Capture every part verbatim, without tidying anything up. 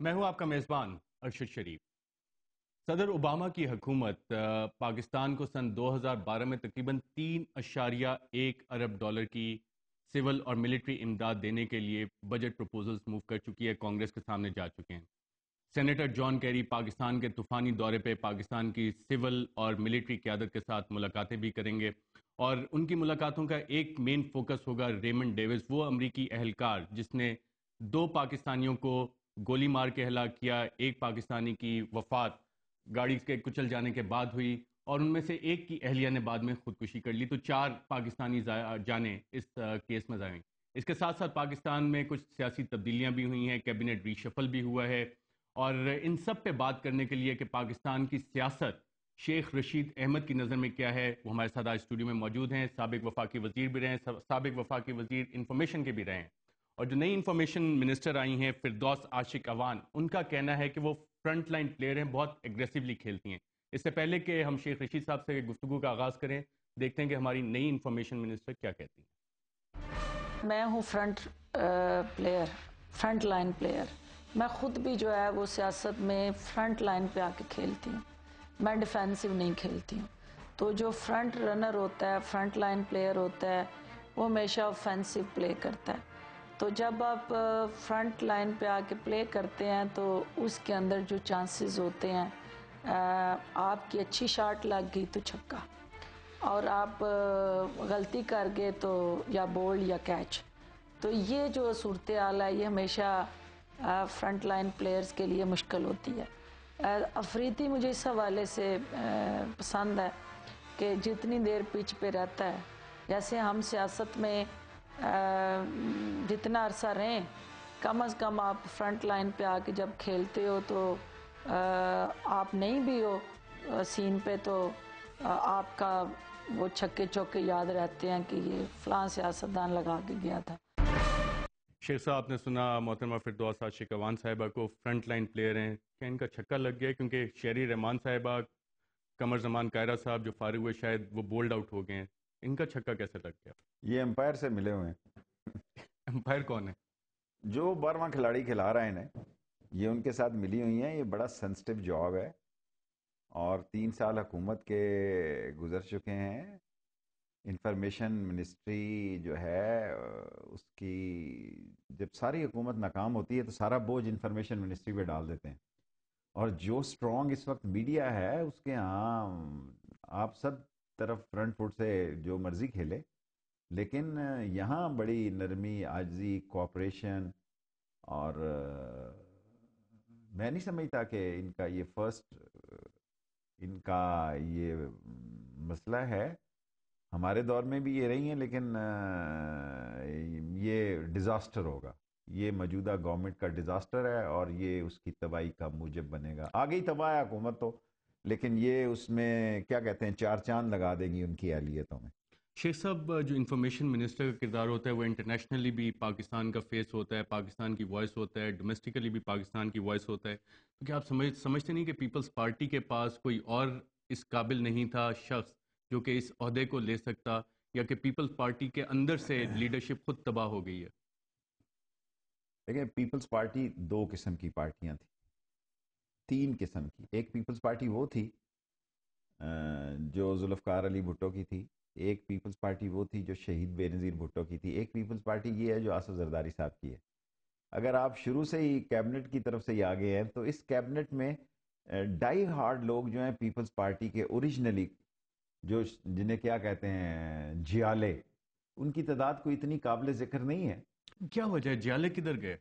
میں ہوں آپ کا میزبان ارشد شریف۔ صدر اوباما کی حکومت پاکستان کو سن دو ہزار بارہ میں تقریباً تین اشاریہ ایک ارب ڈالر کی سول اور ملٹری امداد دینے کے لیے بجٹ پروپوزلز موو کر چکی ہے، کانگریس کے سامنے جا چکے ہیں۔ سینیٹر جان کیری پاکستان کے طوفانی دورے پہ پاکستان کی سول اور ملٹری قیادت کے ساتھ ملاقاتیں بھی کریں گے، اور ان کی ملاقاتوں کا ایک مین فوکس ہوگا ریمنڈ ڈیوس، وہ امریکی اہلکار جس نے دو پاکستانیوں کو گولی مار کے ہلاک کیا۔ ایک پاکستانی کی وفات گاڑی کے کچل جانے کے بعد ہوئی اور ان میں سے ایک کی اہلیہ نے بعد میں خودکشی کر لی، تو چار پاکستانی جانیں اس کیس میں ضائع ہوئیں۔ اس کے ساتھ ساتھ پاکستان میں کچھ سیاسی تبدیلیاں بھی ہوئی ہیں، کیبنٹ ری شفل بھی ہوا ہے، اور ان سب پہ بات کرنے کے لیے کہ پاکستان کی سیاست شیخ رشید احمد کی نظر میں کیا ہے، وہ ہمارے ساتھ آج اسٹوڈیو میں موجود ہیں۔ سابق وفاقی وزیر بھی رہے ہیں، سابق وفاقی وزیر انفارمیشن کے بھی رہے ہیں، اور جو نئی انفارمیشن منسٹر آئی ہیں فردوس عاشق اوان، ان کا کہنا ہے کہ وہ فرنٹ لائن پلیئر ہیں، بہت ایگریسولی کھیلتی ہیں۔ اس سے پہلے کہ ہم شیخ رشید صاحب سے گفتگو کا آغاز کریں، دیکھتے ہیں کہ ہماری نئی انفارمیشن منسٹر کیا کہتی ہیں۔ میں ہوں front player, front line player. میں خود بھی جو ہے وہ سیاست میں فرنٹ لائن پہ آ کے کھیلتی ہوں، میں ڈیفینسو نہیں کھیلتی ہوں۔ تو جو فرنٹ رنر ہوتا ہے، فرنٹ لائن پلیئر ہوتا ہے، وہ ہمیشہ اوفینسو پلے کرتا ہے۔ تو جب آپ فرنٹ لائن پہ آ کے پلے کرتے ہیں تو اس کے اندر جو چانسز ہوتے ہیں، آپ کی اچھی شاٹ لگ گئی تو چھکا، اور آپ غلطی کر گئے تو یا بولڈ یا کیچ۔ تو یہ جو صورتحال ہے یہ ہمیشہ فرنٹ لائن پلیئرز کے لیے مشکل ہوتی ہے۔ افریدی مجھے اس حوالے سے پسند ہے کہ جتنی دیر پچ پہ رہتا ہے، جیسے ہم سیاست میں جتنا عرصہ رہیں، کم از کم آپ فرنٹ لائن پہ آ کے جب کھیلتے ہو تو آپ نہیں بھی ہو سین پہ تو آپ کا وہ چھکے چوکے یاد رہتے ہیں کہ یہ فلاں سیاستدان لگا کے گیا تھا۔ شیخ صاحب، آپ نے سنا محترمہ فردوس عاشق اوان صاحبہ کو فرنٹ لائن پلیئر ہیں، کیا ان کا چھکا لگ گیا؟ کیونکہ شہری رحمان صاحبہ، قمر زمان کائرہ صاحب جو فارغ ہوئے شاید وہ بولڈ آؤٹ ہو گئے ہیں، ان کا چھکا کیسے لگ گیا؟ یہ امپائر سے ملے ہوئے ہیں۔ امپائر کون ہے؟ جو بارہواں کھلاڑی کھلا رہے ہیں، یہ ان کے ساتھ ملی ہوئی ہیں۔ یہ بڑا سینسٹیو جاب ہے، اور تین سال حکومت کے گزر چکے ہیں۔ انفارمیشن منسٹری جو ہے اس کی جب ساری حکومت ناکام ہوتی ہے تو سارا بوجھ انفارمیشن منسٹری پہ ڈال دیتے ہیں، اور جو سٹرونگ اس وقت میڈیا ہے اس کے ہاں آپ سب طرف فرنٹ فٹ سے جو مرضی کھیلے، لیکن یہاں بڑی نرمی، عاجزی، کوآپریشن، اور میں نہیں سمجھتا کہ ان کا یہ فرسٹ ان کا یہ مسئلہ ہے۔ ہمارے دور میں بھی یہ رہی ہیں، لیکن یہ ڈیزاسٹر ہوگا، یہ موجودہ گورنمنٹ کا ڈیزاسٹر ہے، اور یہ اس کی تباہی کا موجب بنے گا۔ آگے ہی تباہ ہے حکومت تو، لیکن یہ اس میں کیا کہتے ہیں چار چاند لگا دے گی ان کی اہلیتوں میں۔ شیخ صاحب، جو انفارمیشن منسٹر کا کردار ہوتا ہے وہ انٹرنیشنلی بھی پاکستان کا فیس ہوتا ہے، پاکستان کی وائس ہوتا ہے، ڈومیسٹکلی بھی پاکستان کی وائس ہوتا ہے، تو کیا آپ سمجھ سمجھتے نہیں کہ پیپلز پارٹی کے پاس کوئی اور اس قابل نہیں تھا شخص جو کہ اس عہدے کو لے سکتا، یا کہ پیپلز پارٹی کے اندر سے لیڈرشپ خود تباہ ہو گئی ہے؟ دیکھیں، پیپلز پارٹی دو قسم کی پارٹیاں تھیں، تین قسم کی۔ ایک پیپلز پارٹی وہ تھی جو ذوالفقار علی بھٹو کی تھی، ایک پیپلز پارٹی وہ تھی جو شہید بے نظیر بھٹو کی تھی، ایک پیپلز پارٹی یہ ہے جو آصف زرداری صاحب کی ہے۔ اگر آپ شروع سے ہی کیبنٹ کی طرف سے ہی آگے ہیں تو اس کیبنٹ میں ڈائی ہارڈ لوگ جو ہیں پیپلز پارٹی کے اوریجنلی، جو جنہیں کیا کہتے ہیں جیالے، ان کی تعداد کوئی اتنی قابل ذکر نہیں ہے۔ کیا وجہ ہے؟ جیالے کدھر گئے؟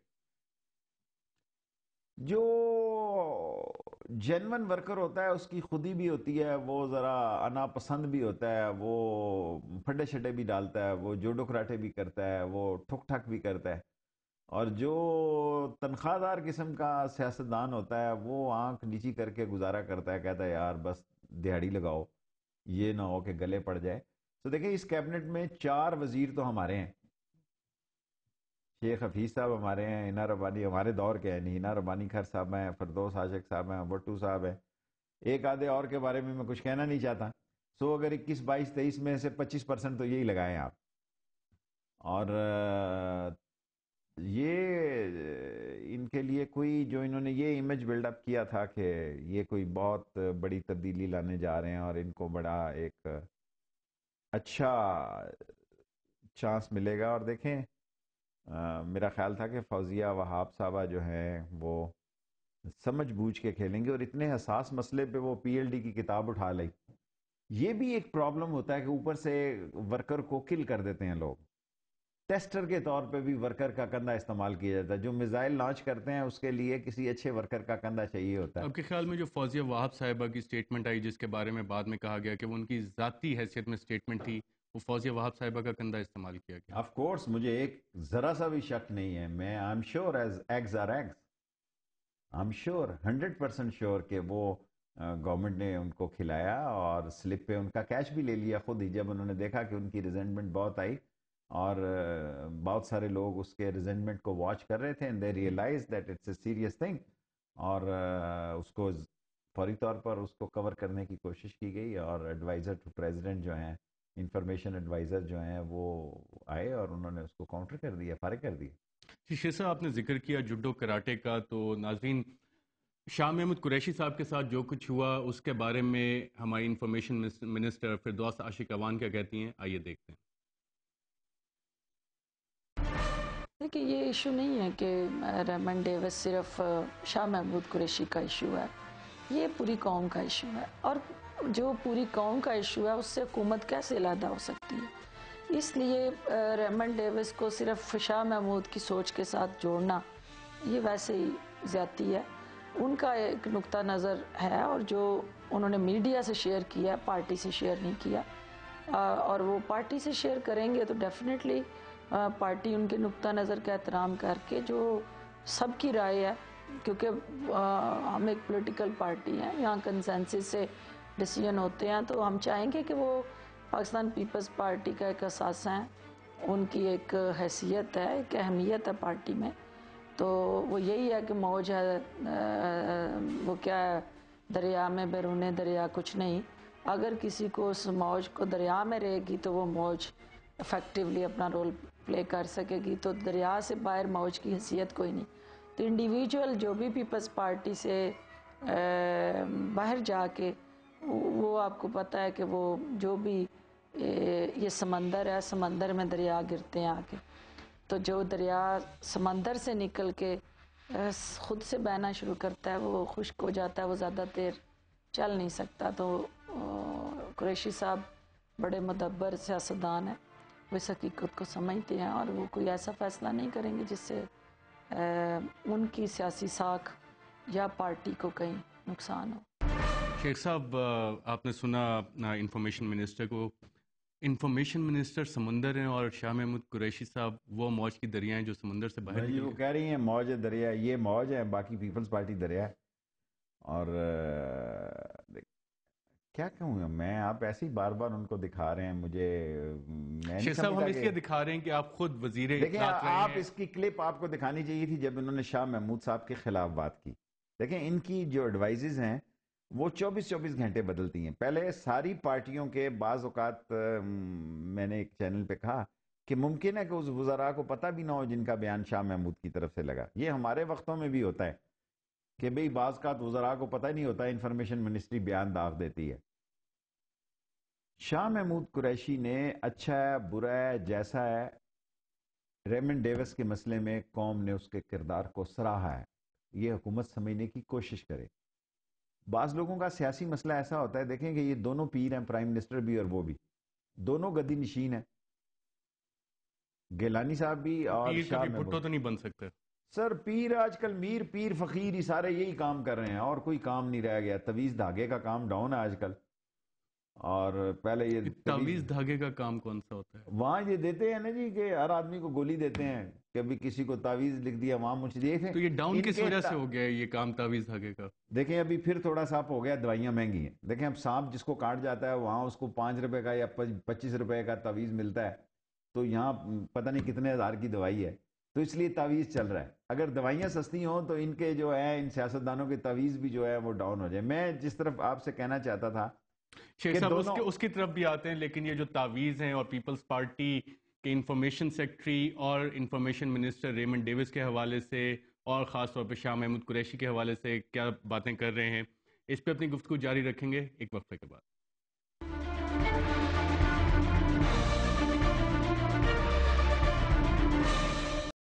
جو جینون ورکر ہوتا ہے اس کی خودی بھی ہوتی ہے، وہ ذرا انا پسند بھی ہوتا ہے، وہ پھڈے شڈے بھی ڈالتا ہے، وہ جوڈو کراٹے بھی کرتا ہے، وہ ٹھک ٹھک بھی کرتا ہے، اور جو تنخواہ دار قسم کا سیاستدان ہوتا ہے وہ آنکھ نیچی کر کے گزارا کرتا ہے، کہتا ہے یار بس دہاڑی لگاؤ، یہ نہ ہو کہ گلے پڑ جائے۔ تو دیکھیں اس کیبنٹ میں چار وزیر تو ہمارے ہیں، شیخ حفیظ صاحب ہمارے ہیں، ہینا ربانی ہمارے دور کے ہیں، نہیں ہینا ربانی خیر صاحب ہیں، فردوس عاشق صاحب ہیں، بٹو صاحب ہیں، ایک آدھے اور کے بارے میں میں کچھ کہنا نہیں چاہتا۔ سو اگر اکیس بائیس تیئیس میں سے پچیس پرسنٹ تو یہی لگائیں آپ، اور یہ ان کے لیے کوئی جو انہوں نے یہ امیج بلڈ اپ کیا تھا کہ یہ کوئی بہت بڑی تبدیلی لانے جا رہے ہیں اور ان کو بڑا ایک اچھا چانس ملے گا. اور دیکھیں آ, میرا خیال تھا کہ فوزیہ وہاب صاحبہ جو ہیں وہ سمجھ بوجھ کے کھیلیں گے اور اتنے حساس مسئلے پہ وہ پی ایل ڈی کی کتاب اٹھا لیں. یہ بھی ایک پرابلم ہوتا ہے کہ اوپر سے ورکر کو کل کر دیتے ہیں لوگ. ٹیسٹر کے طور پہ بھی ورکر کا کندھا استعمال کیا جاتا ہے. جو میزائل لانچ کرتے ہیں اس کے لیے کسی اچھے ورکر کا کندھا چاہیے ہوتا ہے. آپ کے خیال میں جو فوزیہ وہاب صاحبہ کی سٹیٹمنٹ آئی جس کے بارے میں بعد میں کہا گیا کہ وہ ان کی ذاتی حیثیت میں سٹیٹمنٹ تھی، وہ فوزیہ وہاب صاحبہ کا کندھا استعمال کیا گیا؟ آف کورس مجھے ایک ذرا سا بھی شک نہیں ہے. میں I am sure as eggs are eggs I am sure hundred percent sure کہ وہ گورنمنٹ نے ان کو کھلایا اور سلپ پہ ان کا کیش بھی لے لیا خود ہی جب انہوں نے دیکھا کہ ان کی ریزنٹمنٹ بہت آئی اور بہت سارے لوگ اس کے ریزنٹمنٹ کو واچ کر رہے تھے. And they realise that it's a serious thing اور اس کو فوری طور پر اس کو کور کرنے کی کوشش کی گئی اور ایڈوائزر ٹو پریزیڈنٹ جو ہیں انفارمیشن ایڈوائزر جو ہیں وہ آئے اور انہوں نے اس کو کاؤنٹر کر دیا، فارغ کر دیا. شیخ صاحب آپ نے ذکر کیا جوڈو کراٹے کا، تو ناظرین شاہ محمود قریشی صاحب کے ساتھ جو کچھ ہوا اس کے بارے میں ہماری انفارمیشن منسٹر فردوس عاشق اوان کیا کہتی ہیں، آئیے دیکھتے ہیں. دیکھیے یہ ایشو نہیں ہے کہ ریمنڈ ڈیوس صرف شاہ محمود قریشی کا ایشو ہے، یہ پوری قوم کا ایشو ہے. اور جو پوری قوم کا ایشو ہے اس سے حکومت کیسے علیحدہ ہو سکتی ہے؟ اس لیے ریمنڈ ڈیوس کو صرف شاہ محمود کی سوچ کے ساتھ جوڑنا یہ ویسے ہی زیادتی ہے. ان کا ایک نقطہ نظر ہے اور جو انہوں نے میڈیا سے شیئر کیا، پارٹی سے شیئر نہیں کیا، اور وہ پارٹی سے شیئر کریں گے تو ڈیفینیٹلی پارٹی ان کے نقطہ نظر کا احترام کر کے جو سب کی رائے ہے، کیونکہ ہم ایک پولیٹیکل پارٹی ہیں، یہاں کنسنسس سے ڈیسیجن ہوتے ہیں، تو ہم چاہیں گے کہ وہ پاکستان پیپلز پارٹی کا ایک اثاثہ ہیں، ان کی ایک حیثیت ہے، ایک اہمیت ہے پارٹی میں. تو وہ یہی ہے کہ موج ہے، وہ کیا ہے، دریا میں بیرون دریا کچھ نہیں. اگر کسی کو اس موج کو دریا میں رہے گی تو وہ موج افیکٹولی اپنا رول پلے کر سکے گی، تو دریا سے باہر موج کی حیثیت کوئی نہیں. تو انڈیویجول جو بھی پیپلز پارٹی سے باہر جا کے، وہ آپ کو پتہ ہے کہ وہ جو بھی یہ سمندر ہے، سمندر میں دریا گرتے ہیں آ کے، تو جو دریا سمندر سے نکل کے خود سے بہنا شروع کرتا ہے وہ خشک ہو جاتا ہے، وہ زیادہ دیر چل نہیں سکتا. تو قریشی صاحب بڑے مدبر سیاستدان ہیں، وہ اس حقیقت کو سمجھتے ہیں اور وہ کوئی ایسا فیصلہ نہیں کریں گے جس سے ان کی سیاسی ساکھ یا پارٹی کو کہیں نقصان ہو. شیخ صاحب آپ نے سنا انفارمیشن منسٹر کو، انفارمیشن منسٹر سمندر ہیں اور شاہ محمود قریشی صاحب وہ موج کی دریا ہیں جو سمندر سے باہر وہ کہہ رہی ہیں موج دریا، یہ موج ہے، باقی پیپلز پارٹی دریا ہے. اور کیا کہوں میں، آپ ایسے ہی بار بار ان کو دکھا رہے ہیں مجھے. میں نہیں صاحب ہم سمجھتا اس لیے دکھا رہے ہیں کہ آپ خود وزیر دیکھیں اطلاعات رہے آپ ہیں. اس کی کلپ آپ کو دکھانی چاہیے تھی جب انہوں نے شاہ محمود صاحب کے خلاف بات کی. دیکھیں ان کی جو ایڈوائزز ہیں وہ چوبیس چوبیس گھنٹے بدلتی ہیں. پہلے ساری پارٹیوں کے بعض اوقات میں نے ایک چینل پہ کہا کہ ممکن ہے کہ اس وزراء کو پتہ بھی نہ ہو جن کا بیان شاہ محمود کی طرف سے لگا. یہ ہمارے وقتوں میں بھی ہوتا ہے کہ بھئی بعض اوقات وزراء کو پتہ نہیں ہوتا، انفارمیشن منسٹری بیان داغ دیتی ہے. شاہ محمود قریشی نے اچھا ہے برا ہے جیسا ہے، ریمنڈ ڈیوس کے مسئلے میں قوم نے اس کے کردار کو سراہا ہے. یہ حکومت سمجھنے کی کوشش کرے. بعض لوگوں کا سیاسی مسئلہ ایسا ہوتا ہے، دیکھیں کہ یہ دونوں پیر ہیں، پرائم منسٹر بھی اور وہ بھی دونوں گدی نشین ہیں، گیلانی صاحب بھی اور پیر شاہ کبھی محمود. بھٹو تو نہیں بن سکتے سر پیر آج کل میر پیر فقیر ہی سارے یہی کام کر رہے ہیں اور کوئی کام نہیں رہ گیا. تویز دھاگے کا کام ڈاؤن ہے آج کل، اور پہلے یہ تعویذ دھاگے کا کام کون سا ہوتا ہے؟ وہاں یہ دیتے ہیں نا جی کہ ہر آدمی کو گولی دیتے ہیں، کبھی کسی کو تعویذ لکھ دیا وہاں مجھ دیکھیں. تو یہ ڈاؤن ان کس کے وجہ تا... سے ہو گیا یہ کام تعویذ دھاگے کا؟ دیکھیں ابھی پھر تھوڑا سا ہو گیا، دوائیاں مہنگی ہیں. دیکھیں اب سانپ جس کو کاٹ جاتا ہے وہاں اس کو پانچ روپے کا یا پچیس روپے کا تعویذ ملتا ہے، تو یہاں پتہ نہیں کتنے ہزار کی دوائی ہے، تو اس لیے تعویذ چل رہا ہے. اگر دوائیاں سستی ہوں تو ان کے جو ہے ان سیاستدانوں کے تعویذ بھی جو ہے وہ ڈاؤن ہو جائے. میں جس طرف آپ سے کہنا چاہتا تھا شیخ کہ صاحب اس دونوں کے اس کی طرف بھی آتے ہیں، لیکن یہ جو تعویذ ہیں اور پیپلز پارٹی کہ انفارمیشن سیکٹری اور انفارمیشن منسٹر ریمنڈ ڈیوس کے حوالے سے اور خاص طور پہ شاہ محمود قریشی کے حوالے سے کیا باتیں کر رہے ہیں، اس پہ اپنی گفتگو جاری رکھیں گے ایک وقفے کے بعد.